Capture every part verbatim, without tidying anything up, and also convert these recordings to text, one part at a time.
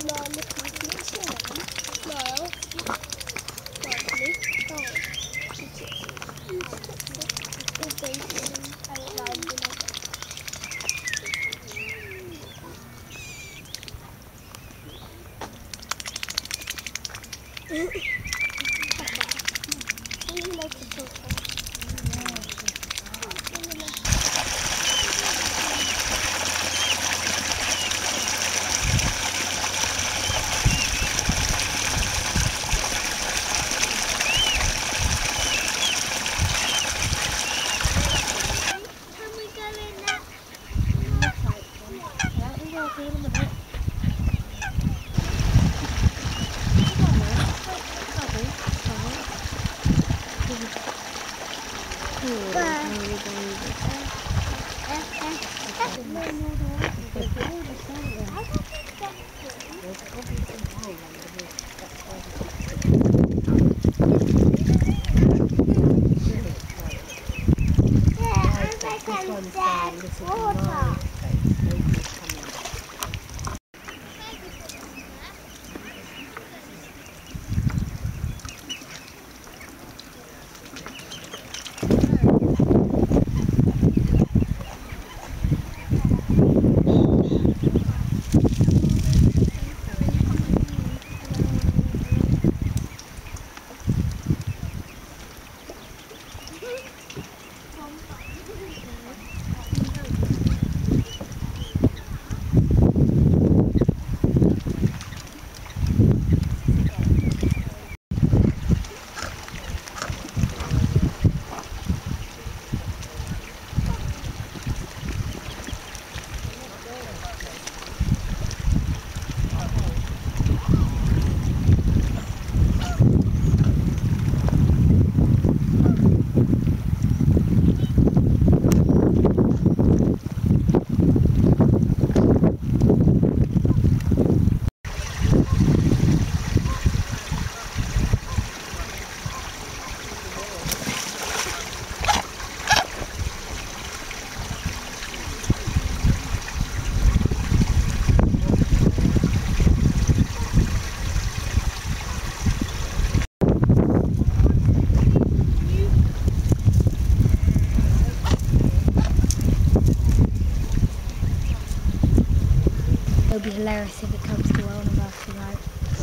It'll be hilarious if it comes to one of us tonight.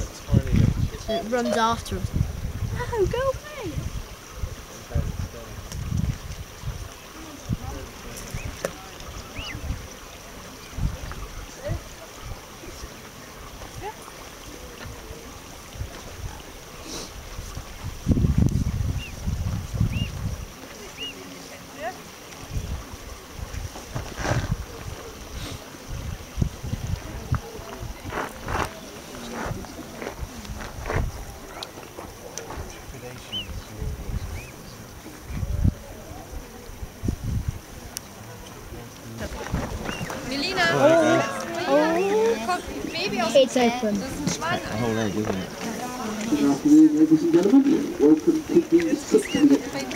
It runs after us. No, go away! Melina! Oh. Oh. Komm, Baby aus It's open. Das ist ein Schwan. A whole egg, isn't it? Good afternoon, ladies and gentlemen. Welcome to the sixtieth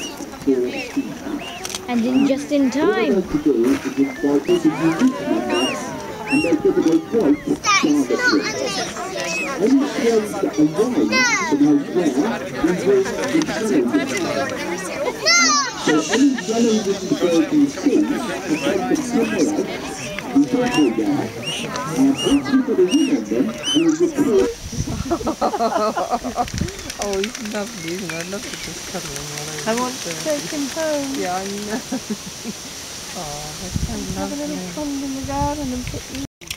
And in just in time. What we're going to do is invite us a unique members and they're given a white charlotte ring. Any friends that arrive in our ground will bring the yellow ring. So any yellow ring bird you see, you take them somewhere else, you don't go there, and once you've got a ring on them, you'll report. Oh, he's lovely, isn't he? I love to just cuddle him all over. I want to take him home. Yeah, I know. Oh, that's so lovely. Have a little pond in the garden and put you.